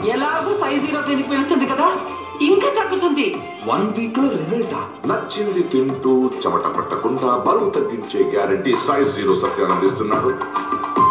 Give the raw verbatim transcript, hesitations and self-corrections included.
ఎలాగో size zero దీనికి వెళ్తుంది కదా, ఇంకా తగ్గుతుంది. వన్ వీక్ లో రిజల్టా? నచ్చింది తింటూ చెమట పట్టకుండా బరువు తగ్గించే గ్యారంటీ సైజ్ జీరో సత్యాన్ని అందిస్తున్నాడు.